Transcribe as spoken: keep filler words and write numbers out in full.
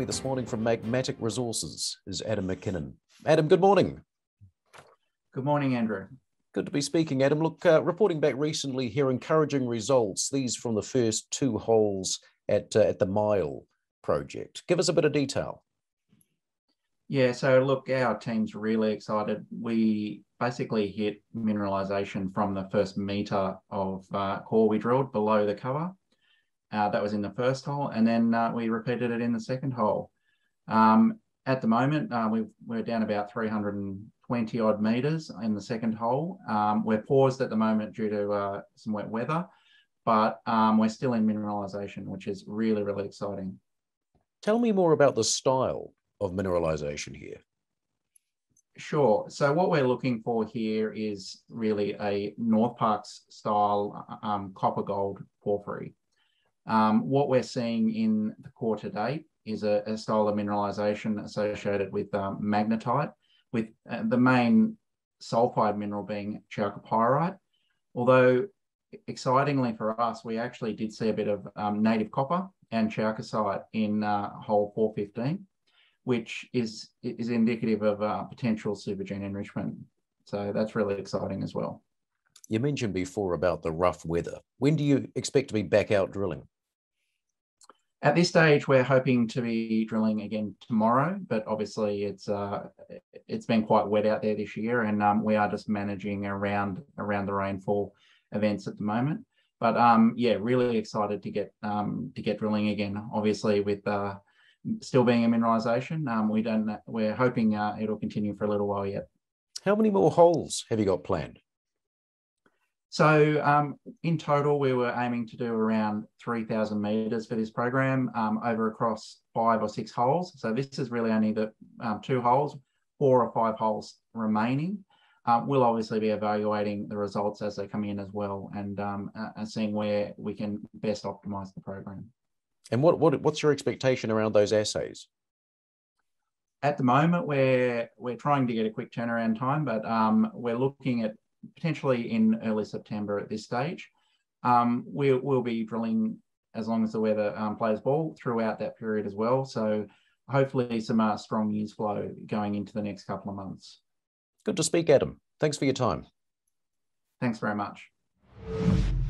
me this morning from Magmatic Resources is Adam McKinnon. Adam, good morning. Good morning, Andrew. Good to be speaking, Adam. Look, uh, reporting back recently here, encouraging results, these from the first two holes at, uh, at the Myall project. Give us a bit of detail. Yeah, so look, our team's really excited. We basically hit mineralisation from the first metre of uh, core we drilled below the cover. Uh, that was in the first hole, and then uh, we repeated it in the second hole. Um, at the moment, uh, we've, we're down about three hundred twenty odd metres in the second hole. Um, we're paused at the moment due to uh, some wet weather, but um, we're still in mineralisation, which is really, really exciting. Tell me more about the style of mineralisation here. Sure. So what we're looking for here is really a North Parkes style um, copper gold porphyry. Um, what we're seeing in the core to date is a, a style of mineralisation associated with um, magnetite, with uh, the main sulphide mineral being chalcopyrite. Although, excitingly for us, we actually did see a bit of um, native copper and chalcocite in uh, hole four fifteen, which is, is indicative of uh, potential supergene enrichment. So that's really exciting as well. You mentioned before about the rough weather. When do you expect to be back out drilling? At this stage, we're hoping to be drilling again tomorrow, but obviously it's uh, it's been quite wet out there this year, and um, we are just managing around around the rainfall events at the moment. But um, yeah, really excited to get um, to get drilling again. Obviously, with uh, still being a mineralisation, um, we don't. We're hoping uh, it'll continue for a little while yet. How many more holes have you got planned? So um, in total, we were aiming to do around three thousand metres for this program um, over across five or six holes. So this is really only the um, two holes, four or five holes remaining. Uh, we'll obviously be evaluating the results as they come in as well, and, um, uh, and seeing where we can best optimise the program. And what, what what's your expectation around those assays? At the moment, we're we're trying to get a quick turnaround time, but um, we're looking at potentially in early September at this stage. Um, we'll, we'll be drilling as long as the weather um, plays ball throughout that period as well. So hopefully some uh, strong news flow going into the next couple of months. Good to speak, Adam. Thanks for your time. Thanks very much.